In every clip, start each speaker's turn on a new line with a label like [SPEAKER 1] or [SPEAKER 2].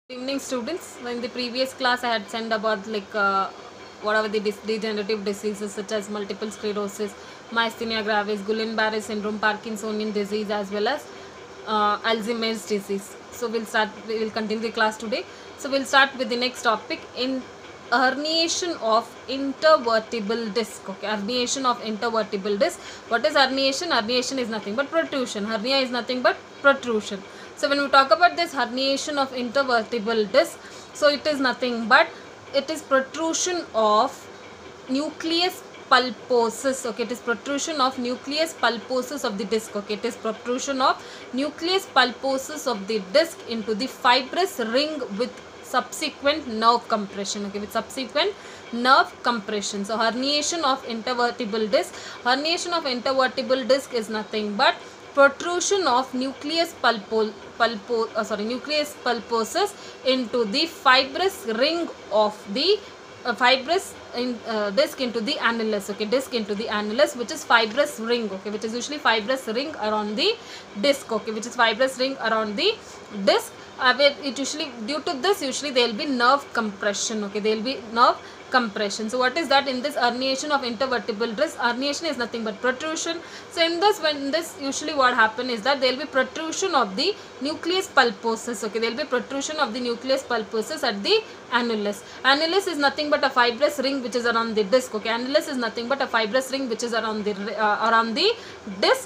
[SPEAKER 1] Evening students. In the previous class I had sent about what are the degenerative diseases such as multiple sclerosis, myasthenia gravis, Guillain-Barré syndrome, Parkinsonian disease, as well as Alzheimer's disease. So we will continue the class today. So we'll start with the next topic, in herniation of intervertebral disc. Okay, herniation of intervertebral disc. What is herniation? Herniation is nothing but protrusion. Hernia is nothing but protrusion. So when we talk about this herniation of intervertebral disc, so it is nothing but it is protrusion of nucleus pulposus. Okay, it is protrusion of nucleus pulposus of the disc. Okay, it is protrusion of nucleus pulposus of the disc into the fibrous ring with subsequent nerve compression. Okay, with subsequent nerve compression. So herniation of intervertebral disc. Herniation of intervertebral disc is nothing but protrusion of nucleus pulposus into the fibrous ring of the disc into the annulus. Okay, disc into the annulus, which is fibrous ring. Okay, which is usually fibrous ring around the disc. Okay, which is fibrous ring around the disc. It usually, due to this, usually there will be nerve compression. Okay, there will be nerve compression. So what is that? In this herniation of intervertebral disc, herniation is nothing but protrusion. So in this, when this usually what happen is that there will be protrusion of the nucleus pulposus. Okay, there will be protrusion of the nucleus pulposus at the annulus. Annulus is nothing but a fibrous ring which is around the disc. Okay, annulus is nothing but a fibrous ring which is around the disc.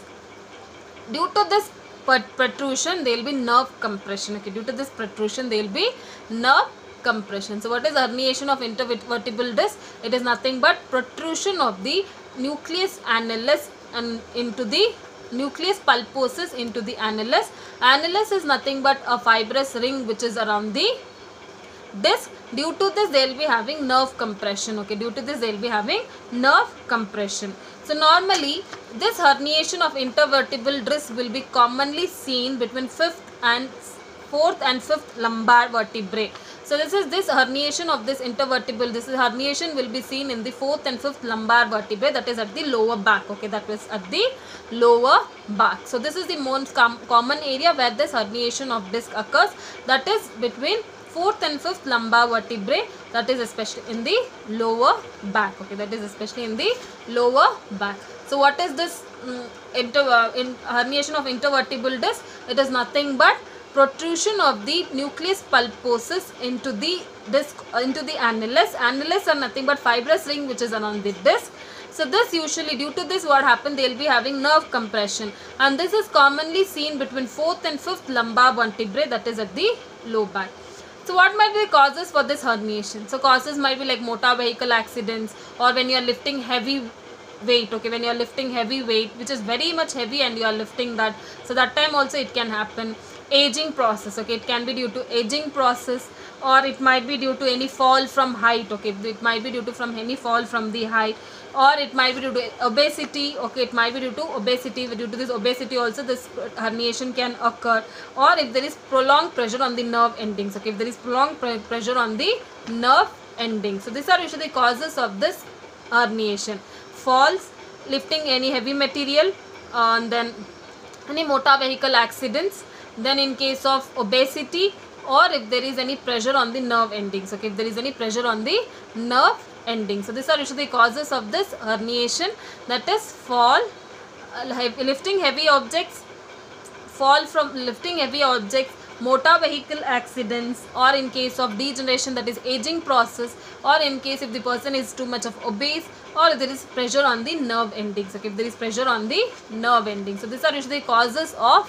[SPEAKER 1] Due to this protrusion, there will be nerve compression. Okay, due to this protrusion, there will be nerve compression. So what is herniation of intervertebral disc? It is nothing but protrusion of the nucleus annulus and into the nucleus pulposus into the annulus. Annulus is nothing but a fibrous ring which is around the disc. Due to this, they will be having nerve compression. Okay, due to this, they will be having nerve compression. So normally this herniation of intervertebral disc will be commonly seen between 4th and 5th lumbar vertebrae. So this herniation of this intervertebral, this herniation will be seen in the 4th and 5th lumbar vertebrae, that is at the lower back. Okay, that is at the lower back. So this is the most common area where this herniation of disc occurs, that is between 4th and 5th lumbar vertebrae, that is especially in the lower back. Okay, that is especially in the lower back. So what is this herniation of intervertebral disc? It is nothing but protrusion of the nucleus pulposus into the disc, into the annulus. Annulus are nothing but fibrous ring which is around the disc. So this usually, due to this, what happened, they will be having nerve compression, and this is commonly seen between 4th and 5th lumbar vertebrae, that is at the low back. So what might be the causes for this herniation? So causes might be like motor vehicle accidents, or when you are lifting heavy weight. Okay, when you are lifting heavy weight which is very much heavy and you are lifting that, so that time also it can happen. Aging process. Okay, it can be due to aging process, or it might be due to any fall from height. Okay, it might be due to from any fall from the height, or it might be due to obesity. Okay, it might be due to obesity. Due to this obesity also this herniation can occur, or if there is prolonged pressure on the nerve endings. Okay, if there is prolonged pressure on the nerve endings. So these are usually the causes of this herniation. Falls, lifting any heavy material, and then any motor vehicle accidents, then in case of obesity, or if there is any pressure on the nerve endings. Okay, if there is any pressure on the nerve endings. So these are usually the causes of this herniation, that is fall, lifting heavy objects, fall from lifting heavy objects, motor vehicle accidents, or in case of degeneration, that is aging process, or in case if the person is too much of obese, or if there is pressure on the nerve endings. Okay, if there is pressure on the nerve endings. So these are usually the causes of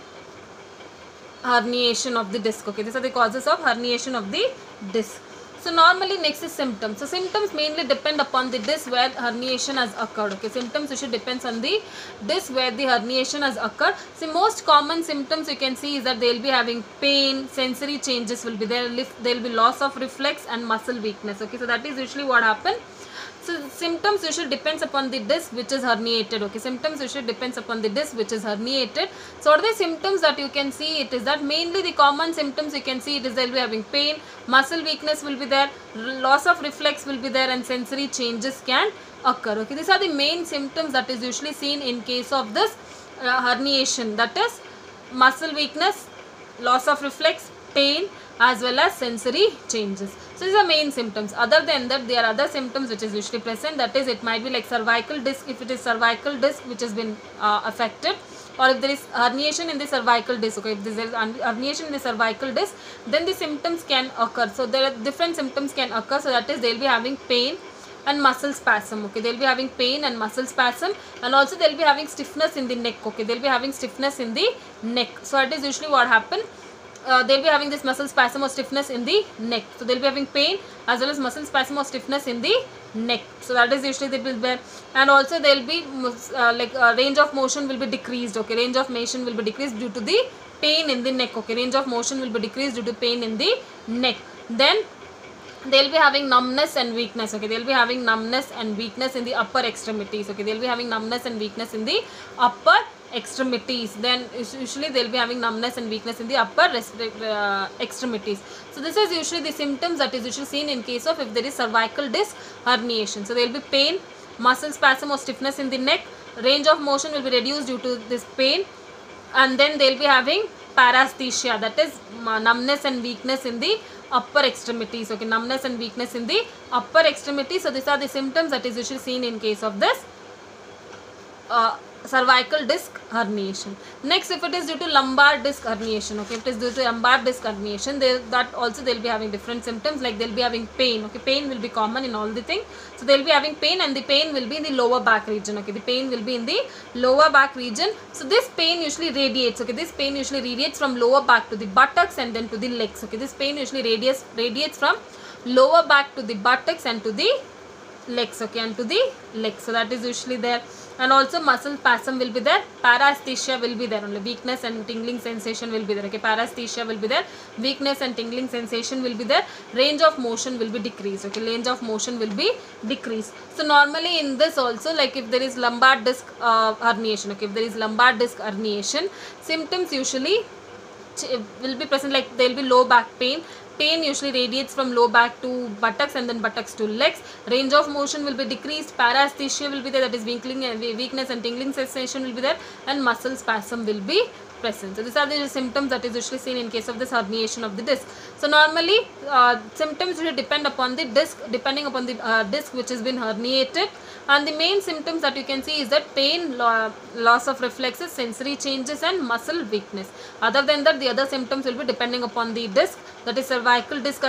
[SPEAKER 1] herniation of the disc. Okay, these are the causes of herniation of the disc. So normally next is symptoms. So symptoms mainly depend upon the disc where herniation has occurred. Okay, symptoms usually depends on the disc where the herniation has occurred. So most common symptoms you can see is that they will be having pain, sensory changes will be there, there will be loss of reflex and muscle weakness. Okay, so that is usually what happens. So symptoms usually depends upon the disc which is herniated. Okay, symptoms usually depends upon the disc which is herniated. So what are the symptoms that you can see? It is that mainly the common symptoms you can see it is they will be having pain, muscle weakness will be there, loss of reflex will be there, and sensory changes can occur. Okay, these are the main symptoms that is usually seen in case of this herniation, that is muscle weakness, loss of reflex, pain, as well as sensory changes. So these are main symptoms. Other than that, there are other symptoms which is usually present. That is, it might be like cervical disc, if it is cervical disc which has been affected, or if there is herniation in the cervical disc. Okay, if there is herniation in the cervical disc, then the symptoms can occur. So there are different symptoms can occur. So that is, they will be having pain and muscle spasm. Okay, they will be having pain and muscle spasm, and also they will be having stiffness in the neck. Okay, they will be having stiffness in the neck. So it is usually what happen. They will be having this muscle spasm or stiffness in the neck. So they will be having pain as well as muscle spasm or stiffness in the neck. So that is usually they will be, and also they will be range of motion will be decreased. Okay, range of motion will be decreased due to the pain in the neck. Okay, range of motion will be decreased due to pain in the neck. Then they will be having numbness and weakness. Okay, they will be having numbness and weakness in the upper extremities. Okay, they will be having numbness and weakness in the upper extremities. Then usually they will be having numbness and weakness in the upper extremities. So this is usually the symptoms that is usually seen in case of if there is cervical disc herniation. So there will be pain, muscle spasm or stiffness in the neck, range of motion will be reduced due to this pain, and then they will be having paresthesia, that is numbness and weakness in the upper extremities. Okay, numbness and weakness in the upper extremities. So these are the symptoms that is usually seen in case of this cervical disc herniation. Next, if it is due to lumbar disc herniation, okay, if it is due to lumbar disc herniation, that also they will be having different symptoms, like they will be having pain. Okay, pain will be common in all the things. So they will be having pain, and the pain will be in the lower back region. Okay, the pain will be in the lower back region. So this pain usually radiates. Okay, this pain usually radiates from lower back to the buttocks and then to the legs. Okay, this pain usually radiates from lower back to the buttocks and to the legs. Okay, and to the legs. So that is usually there. And also muscle spasm will be there, paresthesia will be there, only weakness and tingling sensation will be there. Okay, paresthesia will be there, weakness and tingling sensation will be there, range of motion will be decreased. Okay, range of motion will be decreased. So normally in this also, like if there is lumbar disc herniation, okay, if there is lumbar disc herniation, symptoms usually will be present, like there will be low back pain. Pain usually radiates from low back to buttocks and then buttocks to legs. Range of motion will be decreased. Paresthesia will be there, that is weakness and tingling sensation will be there, and muscle spasm will be present. So these are the symptoms that is usually seen in case of this herniation of the disc. So normally symptoms will depend upon the disc, depending upon the disc which has been herniated. And the main symptoms that you can see is that pain, loss of reflexes, sensory changes and muscle weakness. Other than that, the other symptoms will be depending upon the disc, that is cervical disc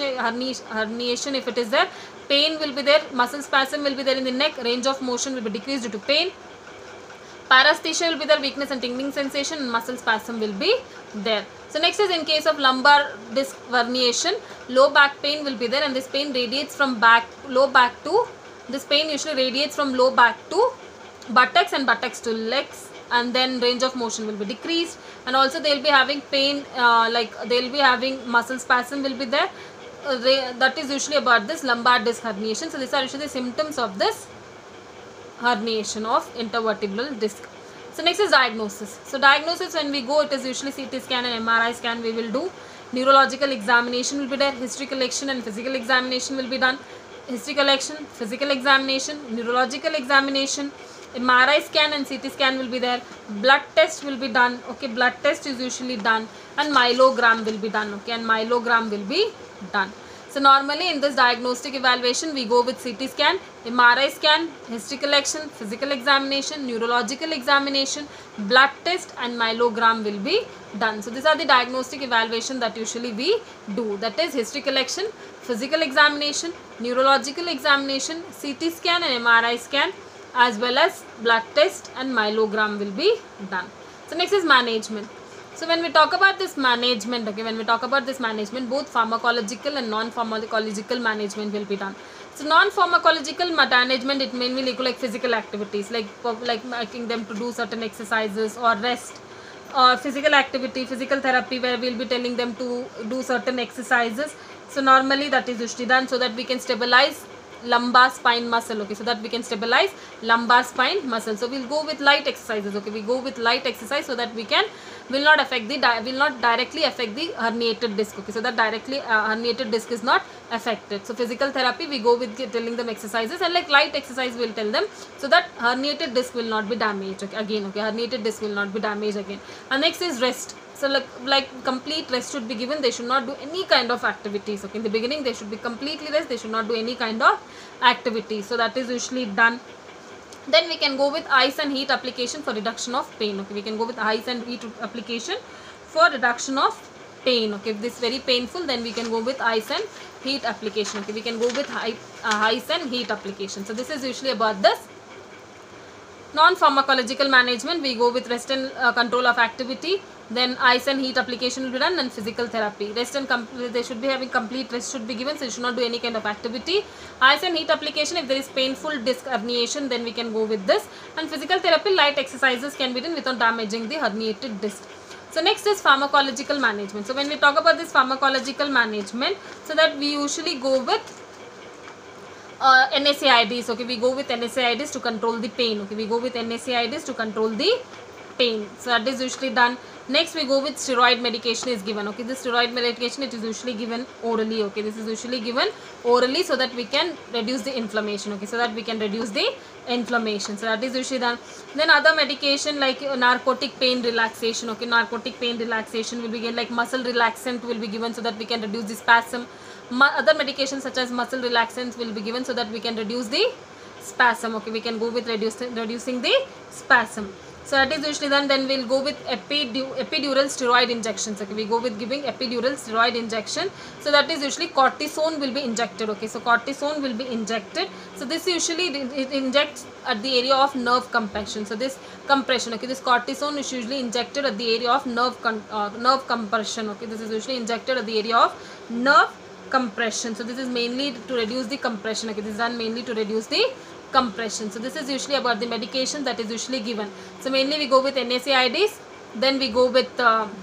[SPEAKER 1] herniation if it is there. Pain will be there, muscle spasm will be there in the neck, range of motion will be decreased due to pain. Paresthesia will be there, weakness and tingling sensation, and muscle spasm will be there. So next is in case of lumbar disc herniation, low back pain will be there, and this pain radiates from low back to, this pain usually radiates from low back to buttocks and buttocks to legs, and then range of motion will be decreased. And also they will be having pain, like they will be having muscle spasm will be there. That is usually about this lumbar disc herniation. So these are usually the symptoms of this herniation of intervertebral disc. So next is diagnosis. So diagnosis, when we go, it is usually CT scan and MRI scan we will do. Neurological examination will be there. History collection and physical examination will be done. History collection, physical examination, neurological examination, MRI scan and CT scan will be there. Blood test will be done. Okay, blood test is usually done, and myelogram will be done. Okay, and myelogram will be done. So normally in this diagnostic evaluation, we go with CT scan, MRI scan, history collection, physical examination, neurological examination, blood test and myelogram will be done. So these are the diagnostic evaluation that usually we do. That is history collection, physical examination, neurological examination, CT scan and MRI scan, as well as blood test and myelogram will be done. So next is management. So when we talk about this management, okay, when we talk about this management, both pharmacological and non-pharmacological management will be done. So non-pharmacological management, it mainly look like physical activities, like making them to do certain exercises or rest, or physical activity, physical therapy, where we will be telling them to do certain exercises. So normally that is usually done so that we can stabilize lumbar spine muscle. Okay, so that we can stabilize lumbar spine muscle. So we'll go with light exercises. Okay, we go with light exercise so that we can will not directly affect the herniated disc. Okay, so that directly herniated disc is not affected. So physical therapy, we go with telling them exercises, and like light exercise we'll tell them so that herniated disc will not be damaged. Okay, again, okay, herniated disc will not be damaged again. And next is rest. So like complete rest should be given. They should not do any kind of activities. Okay, in the beginning they should be completely rest. They should not do any kind of activity. So that is usually done. Then we can go with ice and heat application for reduction of pain. Okay, we can go with ice and heat application for reduction of pain. Okay, if this is very painful, then we can go with ice and heat application. Okay, we can go with ice and heat application. So this is usually about this. Non-pharmacological management, we go with rest and control of activity. Then ice and heat application will be done, and physical therapy. Rest and they should be having complete rest should be given, so you should not do any kind of activity. Ice and heat application, if there is painful disc herniation, then we can go with this. And physical therapy, light exercises can be done without damaging the herniated disc. So next is pharmacological management. So when we talk about this pharmacological management, so that we usually go with NSAIDs. Okay, we go with NSAIDs to control the pain. Okay, we go with NSAIDs to control the pain. So that is usually done. Next we go with steroid medication is given. Okay, this steroid medication, it is usually given orally. Okay, this is usually given orally so that we can reduce the inflammation. Okay, so that we can reduce the inflammation. So that is usually done. Then other medication like narcotic pain relaxation. Okay, narcotic pain relaxation will be given, like muscle relaxant will be given so that we can reduce the spasm. Other medications such as muscle relaxants will be given so that we can reduce the spasm. Okay, we can go with reducing the spasm. So that is usually done. Then we'll go with epidural steroid injections. Okay, we go with giving epidural steroid injection. So that is usually cortisone will be injected. Okay, so cortisone will be injected. So this usually it injects at the area of nerve compression. So this compression, okay, this cortisone is usually injected at the area of nerve compression. Okay, this is usually injected at the area of nerve compression. So this is mainly to reduce the compression. Okay, this is done mainly to reduce the compression. So this is usually about the medication that is usually given. So mainly we go with NSAIDs, then we go with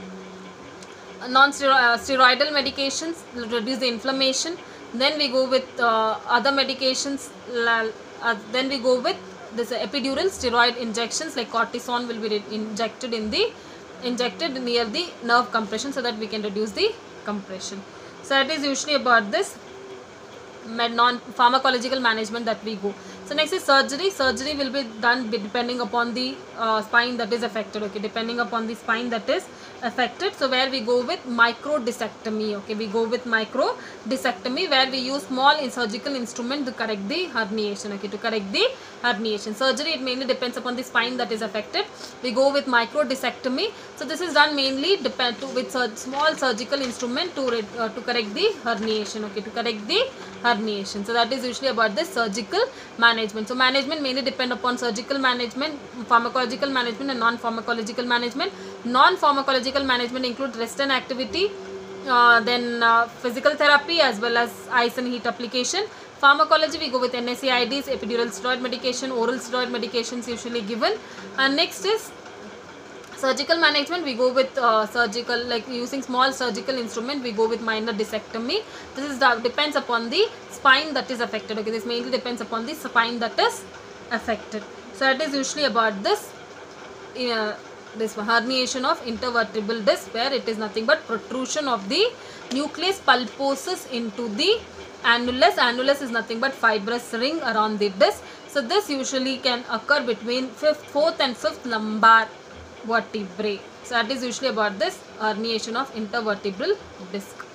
[SPEAKER 1] non-steroidal medications to reduce the inflammation. Then we go with other medications. Then we go with this epidural steroid injections, like cortisone will be injected near the nerve compression so that we can reduce the compression. So that is usually about this non-pharmacological management that we go. So next is surgery. Surgery will be done depending upon the spine that is affected. Okay, depending upon the spine that is affected. So where we go with microdiscectomy. Okay, we go with microdiscectomy where we use small surgical instrument to correct the herniation. Okay, to correct the herniation. Surgery, it mainly depends upon the spine that is affected. We go with microdiscectomy. So this is done mainly with small surgical instrument to correct the herniation. Okay, to correct the herniation. So that is usually about this surgical management. So management mainly depend upon surgical management, pharmacological management and non-pharmacological management. Non-pharmacological management include rest and activity, then physical therapy as well as ice and heat application. Pharmacology, we go with NSAIDs, epidural steroid medication, oral steroid medications usually given. And next is surgical management. We go with surgical, like using small surgical instrument, we go with minor discectomy. This is depends upon the spine that is affected. Okay, this mainly depends upon the spine that is affected. So that is usually about this this herniation of intervertebral disc, where it is nothing but protrusion of the nucleus pulposus into the annulus. Annulus is nothing but fibrous ring around the disc. So this usually can occur between 4th and 5th lumbar vertebrae. So that is usually about this herniation of intervertebral disc.